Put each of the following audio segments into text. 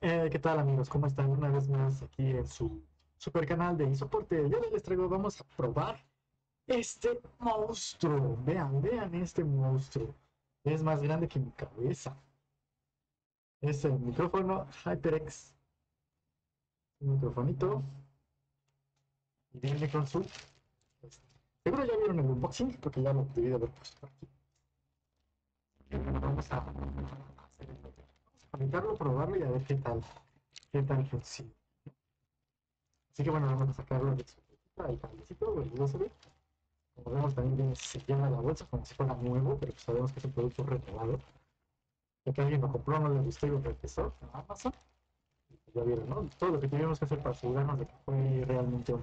¿Qué tal amigos? ¿Cómo están? Una vez más aquí en su super canal de Isoporte. Ya les traigo, vamos a probar este monstruo. Vean este monstruo. Es más grande que mi cabeza. Es el micrófono HyperX. Un microfonito. Y viene con su... este, Seguro ya vieron el unboxing porque ya lo debí de haber puesto por aquí. Y bueno, vamos a conectarlo, probarlo y a ver qué tal funciona. Así que bueno, vamos a sacarlo de su el cablecito, el USB. Como vemos, también viene sellada la bolsa como si fuera nuevo, pero pues sabemos que es un producto renovado. Ya que alguien lo compró, no le gustó y lo regresó a Amazon. Y pues ya vieron, ¿no? Todo lo que tuvimos que hacer para asegurarnos de que fue realmente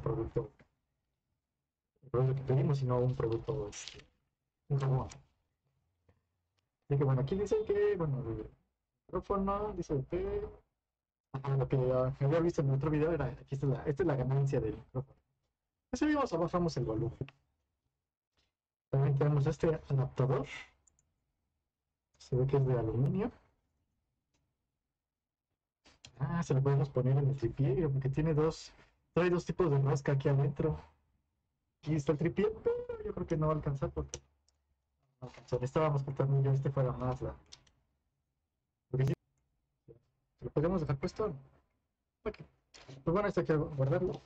un producto que pedimos y no un producto, un robot. Así que bueno, aquí dice que, bueno, el micrófono, dice que, lo que había visto en otro video era, aquí esta es la ganancia del micrófono. Subimos o bajamos el volumen. También tenemos este adaptador, se ve que es de aluminio. Se lo podemos poner en el tripié, porque trae dos tipos de rosca aquí adentro. Aquí está el tripié, pero yo creo que no va a alcanzar porque no alcanzó. Estábamos cortando yo fuera más la. Porque sí, lo podemos dejar puesto. Ok. Pues bueno, esto hay que guardarlo.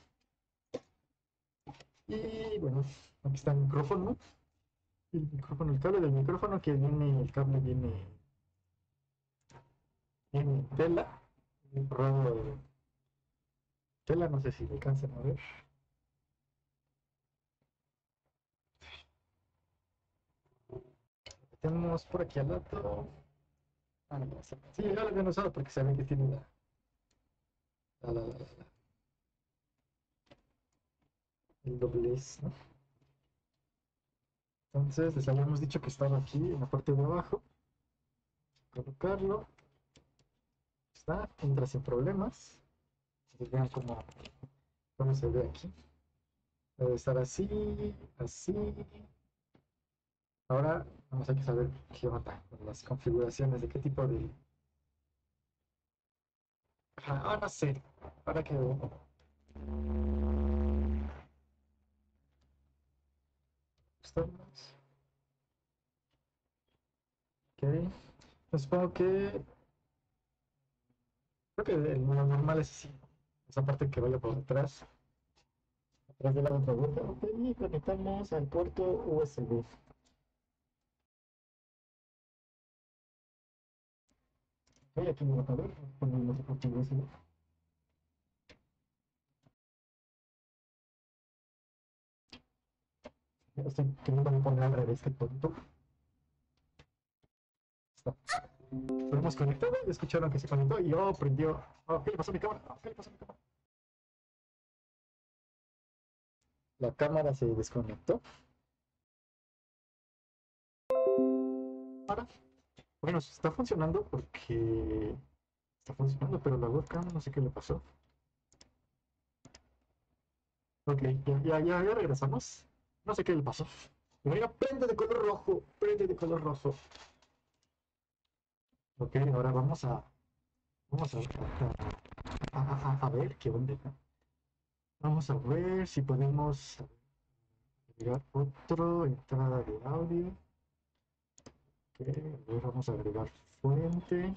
Y bueno, aquí está el micrófono. El cable del micrófono que viene, el cable viene en tela, un rollo de tela, no sé si lo alcanzan a ver. Tenemos por aquí al lado. No, sí, ya lo habían usado porque saben que tiene el doblez, ¿no? Entonces les habíamos dicho que estaba aquí en la parte de abajo. Colocarlo. Está, entra sin problemas. Vean cómo se ve aquí. Debe estar así, así. Ahora vamos a saber qué onda con las configuraciones de qué tipo de. No sé. Para que. Estamos. Ok. Pues supongo que. Creo que lo normal es así. Esa parte que vaya por detrás. Atrás de la otra vuelta. Ok, y conectamos al puerto USB. Ok, aquí me va a ver. Ponemos el puerto USB. Estoy queriendo poner al revés el puerto. Está. Lo hemos conectado y escucharon que se conectó y prendió. ¿Qué le pasó a mi cámara? ¿Qué le pasó a mi cámara? La cámara se desconectó. Ahora, bueno, está funcionando porque está funcionando, pero la webcam no sé qué le pasó. Ok, ya regresamos. No sé qué le pasó. Mira, prende de color rojo, prende de color rojo. Ok, ahora vamos a ver qué onda, ¿no? Vamos a ver si podemos agregar otro entrada de audio. Ok, a ver, vamos a agregar fuente.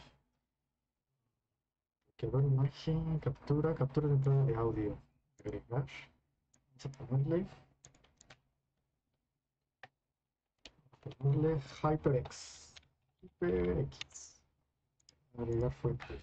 Quedó imagen, captura de entrada de audio. Agregar. Vamos a ponerle HyperX. HyperX. Agregar fuente.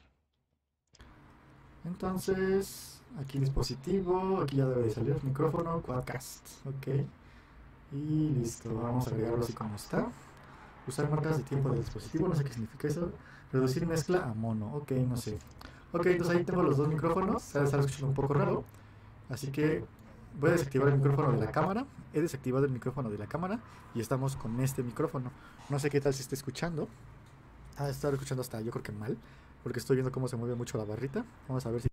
Entonces, aquí dispositivo, aquí ya debe de salir el micrófono, Quadcast, ok. Y listo, vamos a agregarlo así como está. Usar marcas de tiempo del dispositivo, no sé qué significa eso. Reducir mezcla a mono, ok, no sé. Ok, entonces ahí tengo los dos micrófonos, se está escuchando un poco raro. Así que voy a desactivar el micrófono de la cámara. He desactivado el micrófono de la cámara y estamos con este micrófono. No sé qué tal se está escuchando. Estar escuchando hasta yo creo que mal, porque estoy viendo cómo se mueve mucho la barrita. Vamos a ver si...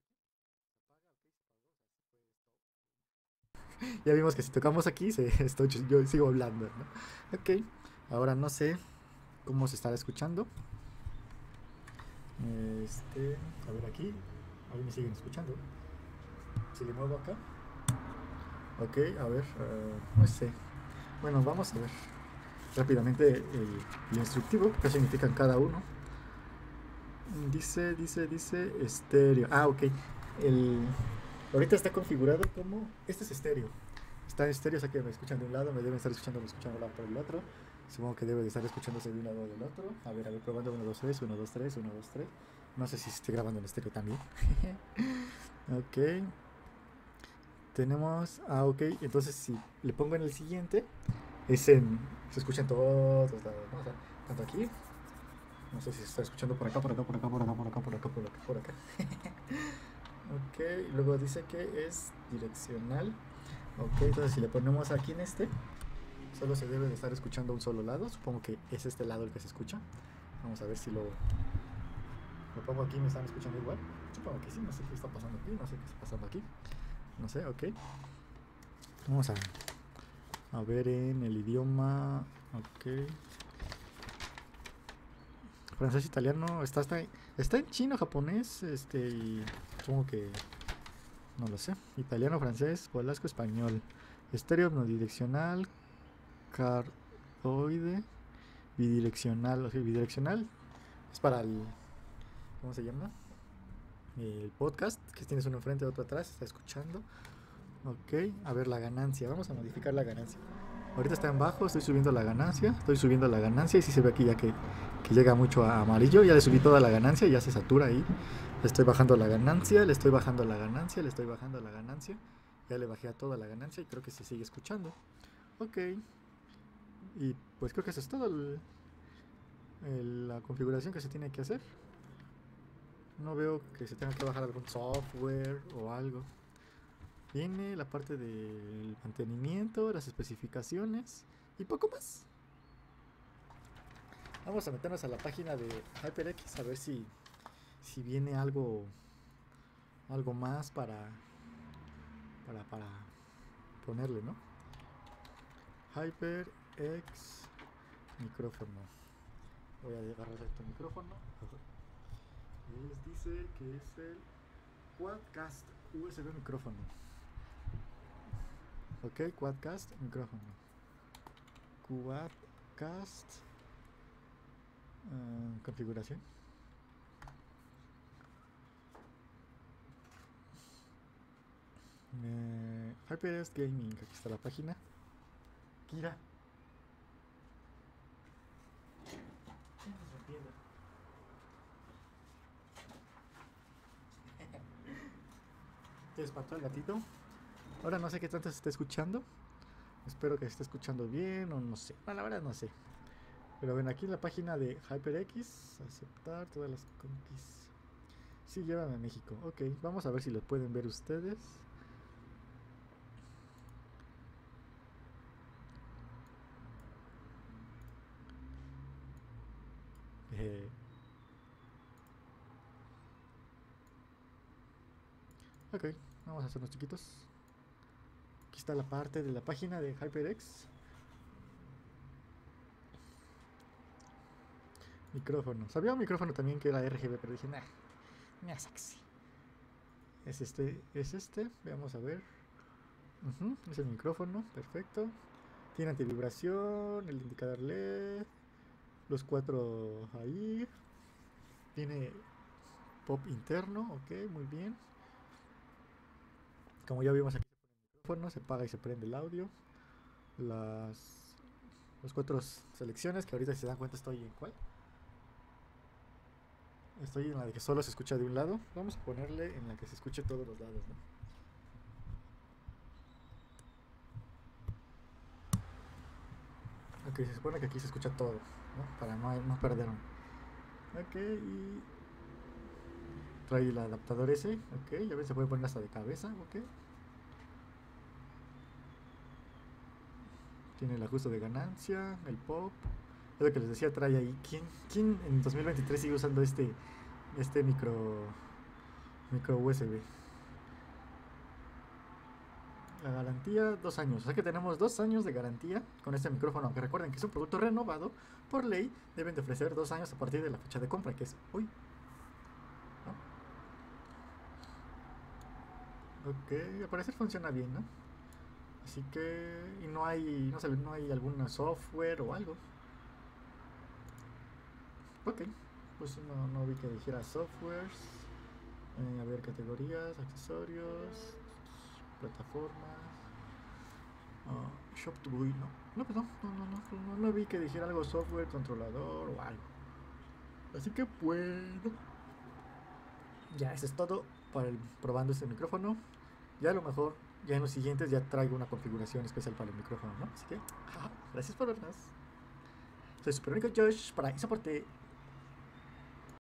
Ya vimos que si tocamos aquí, yo sigo hablando, ¿no? Ok, ahora no sé cómo se estará escuchando. A ver aquí. Ahí me siguen escuchando. Si le muevo acá. Ok, a ver. No sé. Bueno, vamos a ver rápidamente el instructivo. ¿Qué significan cada uno? Dice estéreo. Ah, ok. El, ahorita está configurado como. Este es estéreo. Está estéreo, o sea que me escuchan de un lado, me deben estar escuchando, me escuchan por el otro. Supongo que debe de estar escuchándose de un lado o del otro. A ver, probando 1, 2, 3, 1, 2, 3, 1, 2, 3. No sé si estoy grabando en estéreo también. Ok. Tenemos. Ah, ok. Entonces, si le pongo en el siguiente, es en. Se escucha en todos lados, ¿no? O sea, tanto aquí. No sé si se está escuchando por acá, por acá, por acá, por acá, por acá, por acá, por acá, por acá. Ok. Luego dice que es direccional. Ok. Entonces, si le ponemos aquí en este, solo se debe de estar escuchando un solo lado. Supongo que es este lado el que se escucha. Vamos a ver si lo pongo aquí, me están escuchando igual. Supongo que sí, no sé qué está pasando aquí, no sé qué está pasando aquí. No sé, ok. Vamos a ver en el idioma. Ok. Francés, italiano, está en chino, japonés, y supongo que no lo sé. Italiano, francés, polasco, español. Estéreo omnidireccional, cardioide, bidireccional. O sea, bidireccional es para el. ¿Cómo se llama? El podcast, que tienes uno enfrente y otro atrás, está escuchando. Ok, a ver la ganancia, vamos a modificar la ganancia. Ahorita está en bajo, estoy subiendo la ganancia y si se ve aquí ya que llega mucho a amarillo, ya le subí toda la ganancia, ya se satura ahí. Le estoy bajando la ganancia, le estoy bajando la ganancia, le estoy bajando la ganancia. Ya le bajé a toda la ganancia y creo que se sigue escuchando. Ok, y pues creo que eso es todo la configuración que se tiene que hacer. No veo que se tenga que bajar algún software o algo. Viene la parte del mantenimiento, las especificaciones y poco más. Vamos a meternos a la página de HyperX a ver si viene algo más para ponerle, ¿no? HyperX micrófono. Voy a agarrar este micrófono. Dice que es el Quadcast USB micrófono. Ok, Quadcast micrófono. Quadcast configuración. HyperX Gaming, aquí está la página. Kira. Te espantó el gatito. Ahora no sé qué tanto se está escuchando. Espero que se esté escuchando bien o no sé. Bueno, la verdad no sé. Pero ven aquí en la página de HyperX. Aceptar todas las cookies. Sí, llévame a México. Ok, vamos a ver si lo pueden ver ustedes. Eh, ok, vamos a hacernos chiquitos. Aquí está la parte de la página de HyperX. Micrófono. Sabía un micrófono también que era RGB, pero dije, nah, me sexy. Es este. Veamos a ver. Es el micrófono, perfecto. Tiene antivibración, el indicador LED, los cuatro ahí. Tiene pop interno, ok, muy bien. Como ya vimos aquí, el micrófono se apaga y se prende el audio. Las cuatro selecciones, que ahorita si se dan cuenta estoy en cuál. Estoy en la de que solo se escucha de un lado. Vamos a ponerle en la que se escuche todos los lados, ¿no? Ok, se supone que aquí se escucha todo, ¿no? Para no perder un. Ok, y trae el adaptador ese, ok, ya ven, se puede poner hasta de cabeza, ok. Tiene el ajuste de ganancia, el pop. Es lo que les decía, trae ahí. ¿Quién en 2023 sigue usando este micro USB? La garantía, 2 años. O sea que tenemos 2 años de garantía con este micrófono. Aunque recuerden que es un producto renovado, por ley deben de ofrecer 2 años a partir de la fecha de compra, que es hoy. Ok, al parecer funciona bien, ¿no? Así que... Y no hay... No hay algún software o algo. Ok, pues no vi que dijera softwares. A ver, categorías, accesorios, plataformas. Shop to buy, no. No, pues no vi que dijera algo software, controlador o algo. Así que bueno. Ya, eso es todo para probando este micrófono. Ya a lo mejor, ya en los siguientes ya traigo una configuración especial para el micrófono, ¿no? Así que, gracias por vernos. Soy Super Único Josh para Isoporte.